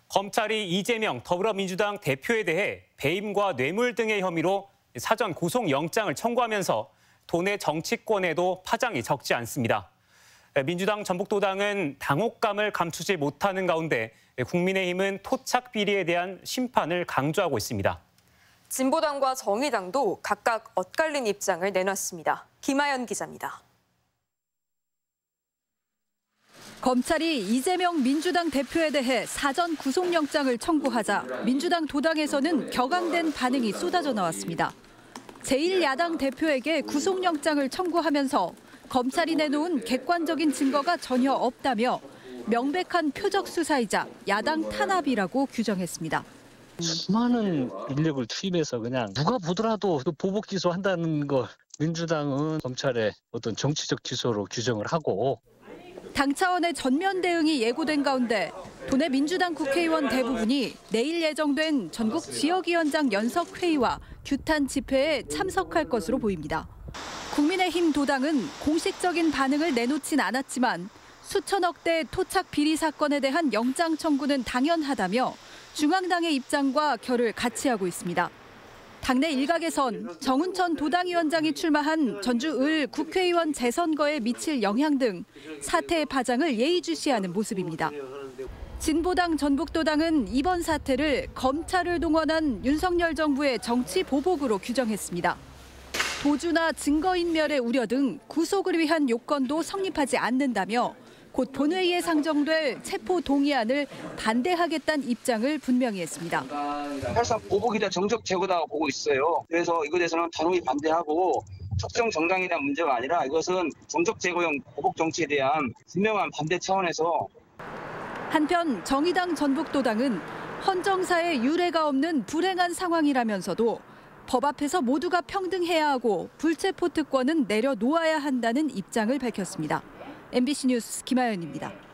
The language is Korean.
검찰이 이재명 더불어민주당 대표에 대해 배임과 뇌물 등의 혐의로 사전 구속영장을 청구하면서 도내 정치권에도 파장이 적지 않습니다. 민주당 전북도당은 당혹감을 감추지 못하는 가운데 국민의힘은 토착 비리에 대한 심판을 강조하고 있습니다. 진보당과 정의당도 각각 엇갈린 입장을 내놨습니다. 김하연 기자입니다. 검찰이 이재명 민주당 대표에 대해 사전 구속영장을 청구하자 민주당 도당에서는 격앙된 반응이 쏟아져 나왔습니다. 제1야당 대표에게 구속영장을 청구하면서 검찰이 내놓은 객관적인 증거가 전혀 없다며 명백한 표적 수사이자 야당 탄압이라고 규정했습니다. 수많은 인력을 투입해서 그냥 누가 보더라도 보복 기소한다는 거 민주당은 검찰의 어떤 정치적 기소로 규정을 하고 당 차원의 전면 대응이 예고된 가운데 도내 민주당 국회의원 대부분이 내일 예정된 전국 지역위원장 연석회의와 규탄 집회에 참석할 것으로 보입니다. 국민의힘 도당은 공식적인 반응을 내놓진 않았지만 수천억 대 토착 비리 사건에 대한 영장 청구는 당연하다며 중앙당의 입장과 결을 같이 하고 있습니다. 당내 일각에선 정운천 도당위원장이 출마한 전주 을 국회의원 재선거에 미칠 영향 등 사태의 파장을 예의주시하는 모습입니다. 진보당 전북도당은 이번 사태를 검찰을 동원한 윤석열 정부의 정치 보복으로 규정했습니다. 도주나 증거인멸의 우려 등 구속을 위한 요건도 성립하지 않는다며 곧 본회의에 상정될 체포 동의안을 반대하겠다는 입장을 분명히 했습니다. 사실상 보복이다 정적 제거다 보고 있어요. 그래서 이것에 대해서는 단호히 반대하고 특정 정당에 대한 문제가 아니라 이것은 정적 제거형 보복 정치에 대한 분명한 반대 차원에서. 한편 정의당 전북도당은 헌정사에 유례가 없는 불행한 상황이라면서도 법 앞에서 모두가 평등해야 하고 불체포 특권은 내려놓아야 한다는 입장을 밝혔습니다. MBC 뉴스 김하연입니다.